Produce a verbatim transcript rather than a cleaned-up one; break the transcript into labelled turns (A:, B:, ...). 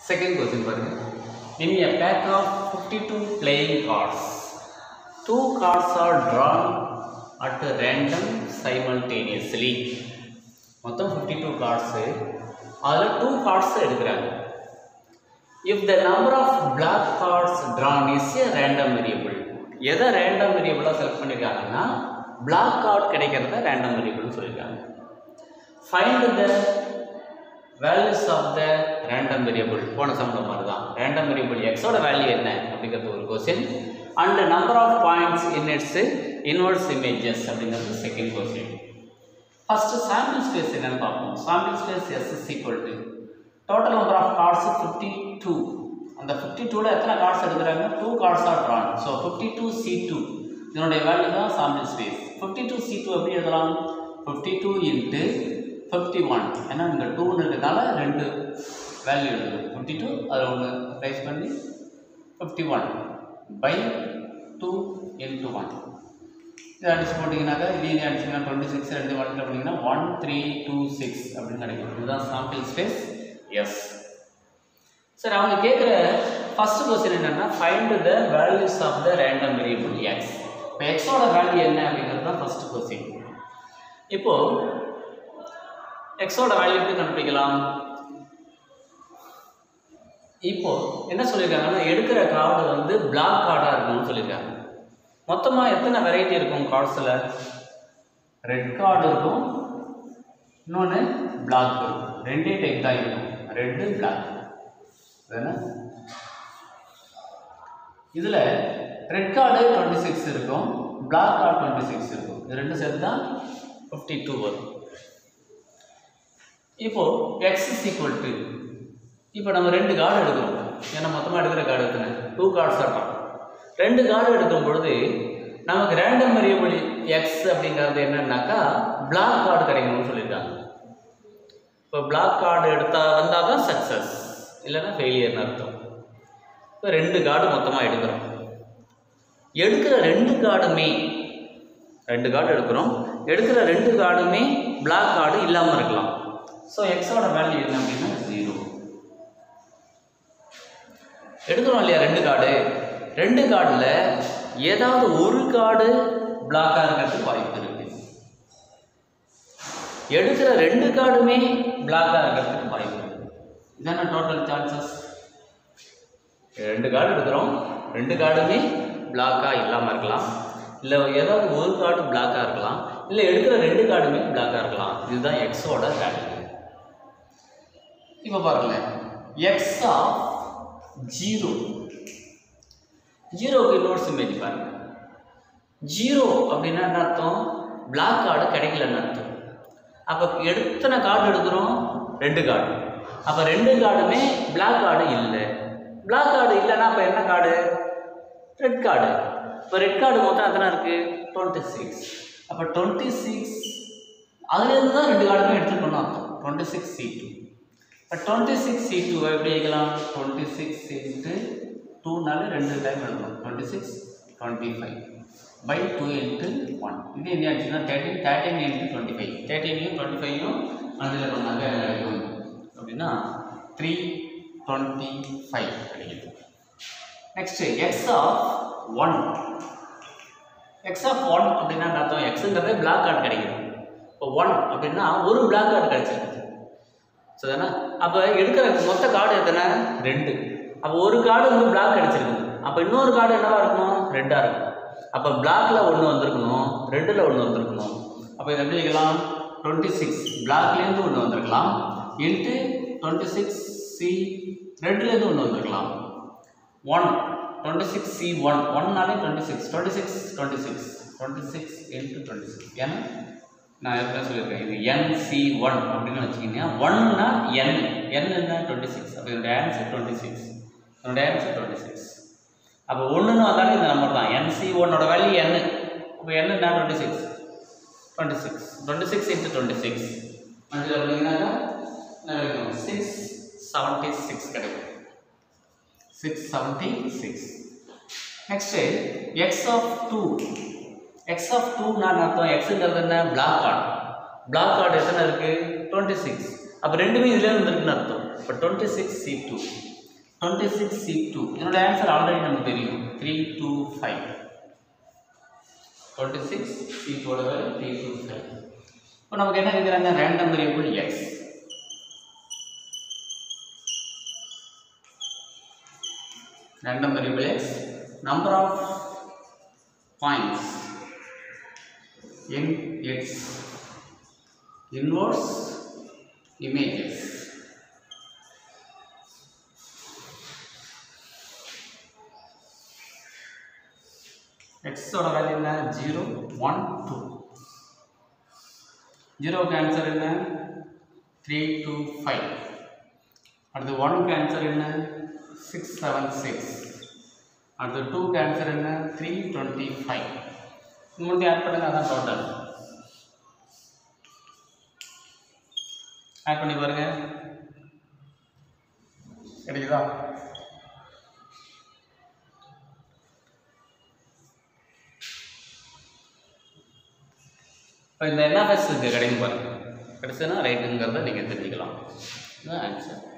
A: Second question பாருங்க. In a pack of fifty-two playing cards, two cards are drawn at random simultaneously. மொத்தம் fifty-two cards. அதில் two cards எடுக்கிறாங்க. If the number of black cards drawn is a random variable, எதை random variable select பண்ணிருக்காங்கன்னா black card கிடைக்கிறத random variable சொல்லிருக்காங்க. Find the values of the random variable. போன சம்ல மாதிரி தான் random variable x ஓட வேல்யூ என்ன அப்படிங்கிறது ஒரு question and the number of points in its inverse images அப்படிங்கிறது second question. First sample space என்னன்னு பார்ப்போம். sample space S is equal to total number of cards fifty-two. அந்த fifty-two ல எத்தனை cards எடுக்கறாங்க? two cards are drawn. so fifty-two C two இதனுடைய value தான் sample space. fifty-two C two எப்படி எழுதலாம்? fifty-two into fifty-one. ஏன்னா இங்க two ன்றதால ரெண்டு வேல்யூ இருக்கு. fifty-two அத ஒன்னு ரைஸ் பண்ணி fifty-one by two into one. இத அடிச்சு போட்டீங்கனாக்க இது அடிச்சீங்கன்னா twenty-six ரெண்டு one ல பண்ணீங்கன்னா one three two six அப்படி கிடைக்கும். இதுதான் sample space S. சரி, அவங்க கேக்குற ஃபர்ஸ்ட் क्वेश्चन என்னன்னா find the values of the random variable x. இப்போ x ஓட வேல்யூ என்ன அப்படிங்கிறது தான் ஃபர்ஸ்ட் क्वेश्चन. இப்போ x ஓட வேல்யூ எப்படி கண்டுபிடிக்கலாம்? இப்போ என்ன சொல்லிருக்காங்கன்னா எடுக்கிற கார்டு வந்து black கார்டா இருக்கும்னு சொல்லிருக்காங்க. மொத்தமா எத்தனை வெரைட்டி இருக்கும் கார்ட்ஸ்ல? ரெட் கார்டு இருக்கும், இன்னொன்னு black இருக்கும். ரெண்டே டைப் தான் இருக்கும், ரெட் black. சரினா இதுல ரெட் கார்டு twenty-six இருக்கும், black கார்டு twenty-six இருக்கும். இது ரெண்டு சேர்த்து தான் fifty-two வரும். இப்போ x is equal to இப்போ நம்ம ரெண்டு கார்டு எடுக்கிறோம். ஏன்னா மொத்தமாக எடுக்கிற கார்டு எத்தனை? டூ கார்ட்ஸ் ஆகும். ரெண்டு கார்டு எடுக்கும் பொழுது நமக்கு ரேண்டம் வேரியபிள் x அப்படிங்கிறது என்னன்னாக்கா பிளாக் கார்டு கிடைக்கணும்னு சொல்லியிருக்காங்க. இப்போ பிளாக் கார்டு எடுத்தா வந்தால் தான் சக்ஸஸ், இல்லைன்னா ஃபெயிலியர்னு அர்த்தம். இப்போ ரெண்டு கார்டு மொத்தமாக எடுக்கிறோம். எடுக்கிற ரெண்டு கார்டுமே ரெண்டு கார்டு எடுக்கிறோம் எடுக்கிற ரெண்டு கார்டுமே பிளாக் கார்டு இல்லாமல் இருக்கலாம். ஸோ எக்ஸோட வேல்யூ என்ன அப்படின்னா ஜீரோ. எடுக்கிறோம் இல்லையா ரெண்டு கார்டு, ரெண்டு கார்டில் ஏதாவது ஒரு கார்டு பிளாக்காக இருக்கிறதுக்கு வாய்ப்பு இருக்கு. எடுக்கிற ரெண்டு கார்டுமே பிளாக்காக இருக்கிறதுக்கு வாய்ப்பு இருக்கு. இதான டோட்டல் சான்சஸ். ரெண்டு கார்டு எடுக்கிறோம், ரெண்டு கார்டுமே பிளாக்காக இல்லாமல் இருக்கலாம், இல்லை ஏதாவது ஒரு கார்டு பிளாக்காக இருக்கலாம், இல்லை எடுக்கிற ரெண்டு கார்டுமே பிளாக்காக இருக்கலாம். இதுதான் எக்ஸோட வேல்யூ. இப்போ பாருங்க, எக்ஸ் ஆஃப் ஜீரோ, ஜீரோக்கு இன்வர்ஸ் இமேஜ் பாருங்க. ஜீரோ அப்படின்னா என்ன அர்த்தம்? பிளாக் கார்டு கிடைக்கலன்னு அர்த்தம். அப்போ எத்தனை கார்டு எடுக்கிறோம்? ரெண்டு கார்டு. அப்போ ரெண்டு கார்டுமே பிளாக் கார்டு இல்லை. பிளாக் கார்டு இல்லைன்னா அப்போ என்ன கார்டு? Red card. இப்போ ரெட் கார்டு மொத்தம் எத்தனை இருக்கு? Twenty six. அப்போ டுவெண்ட்டி சிக்ஸ் அதுலேருந்து தான் ரெண்டு கார்டுமே எடுத்துக்கணும் அர்த்தம். Twenty six C two. இப்போ டுவெண்ட்டி சிக்ஸ் சி டூ எப்படி எழுதலாம்? டுவெண்ட்டி சிக்ஸ் இன்ட்டு டூனால ரெண்டு டைம் எழுதணும். Twenty six twenty five by two into one. இது என்ன ஆச்சுன்னா thirteen thirteen into twenty five. தேர்ட்டினையும் டுவெண்ட்டி ஃபைவையும் அதில் பண்ணாங்க கிடைக்கும் அப்படின்னா த்ரீ டுவெண்ட்டி ஃபைவ் கிடைக்குது. Next x of one. X of one அப்படின்னா அர்த்தம் எக்ஸுங்கிறதே பிளாக் கார்டு கிடைக்கும். இப்போ ஒன் அப்படின்னா ஒரு பிளாக் கார்டு கிடைச்சிருக்கு. ஸோ தானே அப்போ எடுக்கிற மொத்த கார்டு எத்தனை? ரெண்டு. அப்போ ஒரு கார்டு வந்து பிளாக் கிடைச்சிருக்கு. அப்போ இன்னொரு கார்டு என்னவா இருக்கணும்? ரெட்டாக இருக்கும். அப்போ பிளாக்ல ஒன்று வந்திருக்கணும், ரெட்டில் ஒன்று வந்திருக்கணும். அப்போ இதை எப்படி வைக்கலாம்? டுவெண்ட்டி சிக்ஸ் பிளாக்லேருந்து ஒன்று வந்திருக்கலாம் இன்ட்டு டுவெண்ட்டி சிக்ஸ் சி ரெட்லேருந்து ஒன்று வந்திருக்கலாம். One twenty six C one ஒன்னாலே twenty six twenty six twenty six twenty six into twenty six. ஏன்னா நான் ஏற்கனவே சொல்லியிருக்கேன், இது என் சி ஒன் அப்படின்னு வச்சுக்கிங்கன்னா ஒன்னா என் என் என்ன டுவெண்ட்டி சிக்ஸ். அப்போ என்னுடைய ஆன்சர் டுவெண்ட்டி சிக்ஸ். என்னுடைய ஆன்சர் டுவெண்ட்டி சிக்ஸ். அப்போ ஒன்றுன்னு வந்தாலும் இந்த நம்பர் தான். என் சி ஒன்னோட வேல்யூ என். அப்போ என்ன twenty six twenty six twenty six into twenty six அதில் அப்படிங்கனாக்கா கிடைக்கும் சிக்ஸ் செவன்ட்டி சிக்ஸ் கிடைக்கும். Six seventy six. Next x of two. X of two நான் அர்த்தம் எக்ஸுங்கிறது என்ன? Black card. பிளாக் கார்டு எத்தனை இருக்குது? Twenty six. அப்போ ரெண்டுமே இதில் இருந்துருக்குன்னு அர்த்தம். இப்போ twenty six C two twenty six C two இதனோட ஆன்சர் ஆல்ரெடி நமக்கு தெரியும் three two five twenty six C டூட வேல்யூ த்ரீ டூ ஃபைவ். இப்போ நமக்கு என்ன கேட்குறாங்க random variable x random variable x number of points in its inverse images. x ஓட value என்ன zero one two zero க்கு ஆன்சர் என்ன three two five அடுத்து one க்கு ஆன்சர் என்ன six seven six அடுத்து two க்கு ஆன்சர் என்ன three twenty-five மூணு ஆட் பண்ணுங்க அதான் டோட்டல் ஆட் பண்ணி பாருங்க கிடைக்குதா இப்போ இந்த என்எஃப்எஸ் கிடைக்கும் பாருங்க கிடைச்சதுன்னா ரைட்டுங்கிறத நீங்கள் தெரிஞ்சுக்கலாம் இதுதான் ஆன்சர்.